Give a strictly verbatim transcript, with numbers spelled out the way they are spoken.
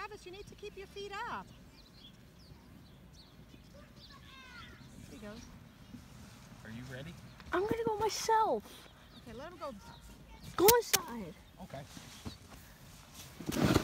Travis, you need to keep your feet up. There he goes. Are you ready? I'm gonna go myself. Okay, let him go. Go inside. Okay.